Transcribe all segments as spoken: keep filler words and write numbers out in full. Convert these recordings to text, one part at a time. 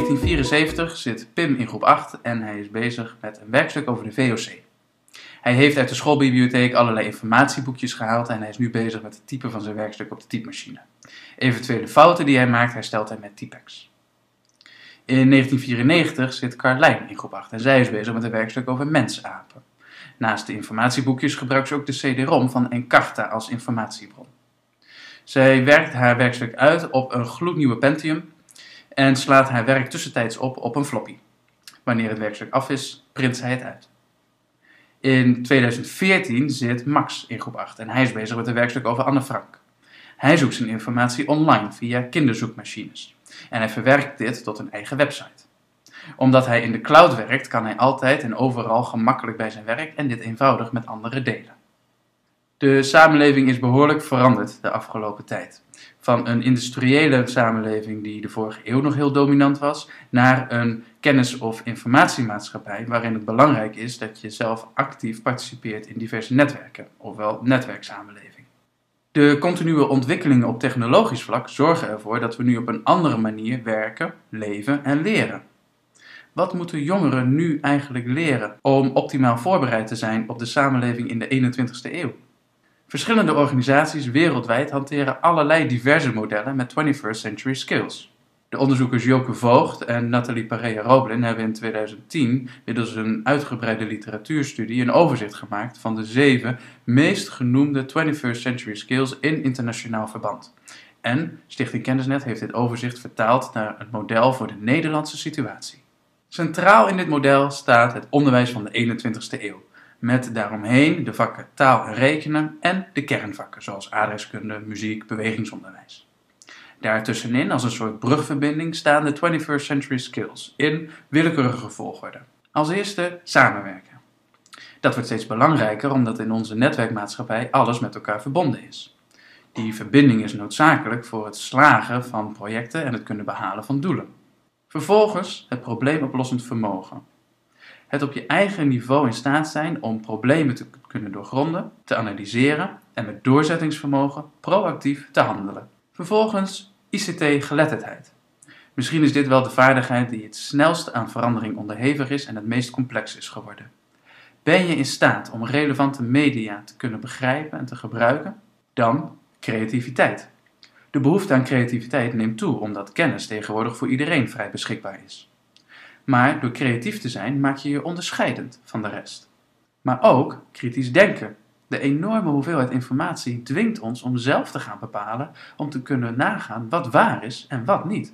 negentien vierenzeventig zit Pim in groep acht en hij is bezig met een werkstuk over de V O C. Hij heeft uit de schoolbibliotheek allerlei informatieboekjes gehaald en hij is nu bezig met het typen van zijn werkstuk op de typemachine. Eventuele fouten die hij maakt herstelt hij met Typex. In negentien vierennegentig zit Carlijn in groep acht en zij is bezig met een werkstuk over mensapen. Naast de informatieboekjes gebruikt ze ook de C D-ROM van Encarta als informatiebron. Zij werkt haar werkstuk uit op een gloednieuwe Pentium en slaat haar werk tussentijds op op een floppy. Wanneer het werkstuk af is, print zij het uit. In tweeduizend veertien zit Max in groep acht en hij is bezig met een werkstuk over Anne Frank. Hij zoekt zijn informatie online via kinderzoekmachines en hij verwerkt dit tot een eigen website. Omdat hij in de cloud werkt, kan hij altijd en overal gemakkelijk bij zijn werk en dit eenvoudig met anderen delen. De samenleving is behoorlijk veranderd de afgelopen tijd. Van een industriële samenleving die de vorige eeuw nog heel dominant was, naar een kennis- of informatiemaatschappij waarin het belangrijk is dat je zelf actief participeert in diverse netwerken, ofwel netwerksamenleving. De continue ontwikkelingen op technologisch vlak zorgen ervoor dat we nu op een andere manier werken, leven en leren. Wat moeten jongeren nu eigenlijk leren om optimaal voorbereid te zijn op de samenleving in de eenentwintigste eeuw? Verschillende organisaties wereldwijd hanteren allerlei diverse modellen met twenty-first century skills. De onderzoekers Joke Voogd en Nathalie Pareja-Roblin hebben in tweeduizend tien middels een uitgebreide literatuurstudie een overzicht gemaakt van de zeven meest genoemde twenty-first century skills in internationaal verband. En Stichting Kennisnet heeft dit overzicht vertaald naar het model voor de Nederlandse situatie. Centraal in dit model staat het onderwijs van de eenentwintigste eeuw. Met daaromheen de vakken taal en rekenen en de kernvakken zoals aardrijkskunde, muziek, bewegingsonderwijs. Daartussenin als een soort brugverbinding staan de twenty-first century skills in willekeurige volgorde. Als eerste samenwerken. Dat wordt steeds belangrijker omdat in onze netwerkmaatschappij alles met elkaar verbonden is. Die verbinding is noodzakelijk voor het slagen van projecten en het kunnen behalen van doelen. Vervolgens het probleemoplossend vermogen. Het op je eigen niveau in staat zijn om problemen te kunnen doorgronden, te analyseren en met doorzettingsvermogen proactief te handelen. Vervolgens I C T-geletterdheid. Misschien is dit wel de vaardigheid die het snelst aan verandering onderhevig is en het meest complex is geworden. Ben je in staat om relevante media te kunnen begrijpen en te gebruiken? Dan creativiteit. De behoefte aan creativiteit neemt toe omdat kennis tegenwoordig voor iedereen vrij beschikbaar is. Maar door creatief te zijn maak je je onderscheidend van de rest. Maar ook kritisch denken. De enorme hoeveelheid informatie dwingt ons om zelf te gaan bepalen om te kunnen nagaan wat waar is en wat niet.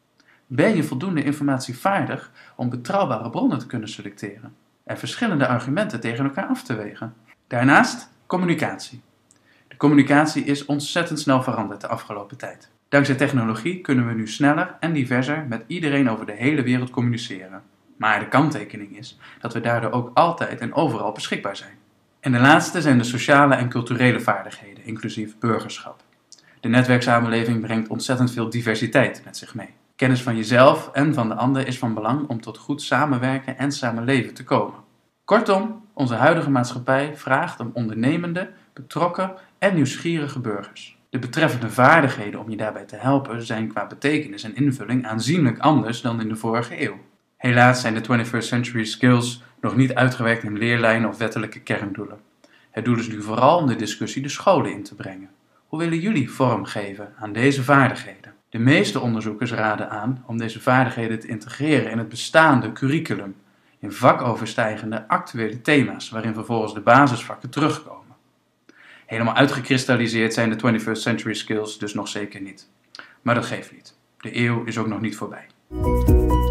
Ben je voldoende informatievaardig om betrouwbare bronnen te kunnen selecteren en verschillende argumenten tegen elkaar af te wegen? Daarnaast communicatie. De communicatie is ontzettend snel veranderd de afgelopen tijd. Dankzij technologie kunnen we nu sneller en diverser met iedereen over de hele wereld communiceren. Maar de kanttekening is dat we daardoor ook altijd en overal beschikbaar zijn. En de laatste zijn de sociale en culturele vaardigheden, inclusief burgerschap. De netwerksamenleving brengt ontzettend veel diversiteit met zich mee. Kennis van jezelf en van de ander is van belang om tot goed samenwerken en samenleven te komen. Kortom, onze huidige maatschappij vraagt om ondernemende, betrokken en nieuwsgierige burgers. De betreffende vaardigheden om je daarbij te helpen zijn qua betekenis en invulling aanzienlijk anders dan in de vorige eeuw. Helaas zijn de twenty-first century skills nog niet uitgewerkt in leerlijnen of wettelijke kerndoelen. Het doel is nu vooral om de discussie de scholen in te brengen. Hoe willen jullie vorm geven aan deze vaardigheden? De meeste onderzoekers raden aan om deze vaardigheden te integreren in het bestaande curriculum, in vakoverstijgende actuele thema's waarin vervolgens de basisvakken terugkomen. Helemaal uitgekristalliseerd zijn de twenty-first century skills dus nog zeker niet. Maar dat geeft niet. De eeuw is ook nog niet voorbij.